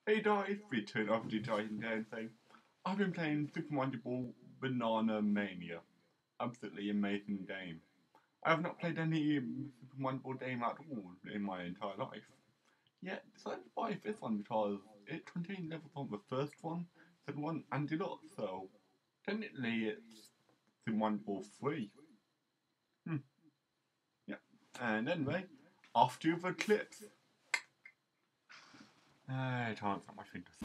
Hey guys, return of the Titan Dan thing. I've been playing Super Mario Ball Banana Mania. Absolutely amazing game. I have not played any Super Mario Ball game at all in my entire life. Yet decided to buy this one because it contains levels on the first one, second one, and deluxe, so technically it's Super Mario Ball 3. Hmm, yeah. And anyway, off to the clips. I can't snap my fingers.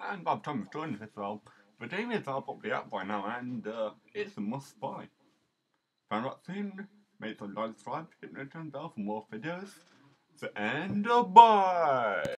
and I've Thomas joined as well. The game is probably out by now, and it's a must buy. If I'm not seen, make sure to like, subscribe, hit the notification bell for more videos. So, and bye!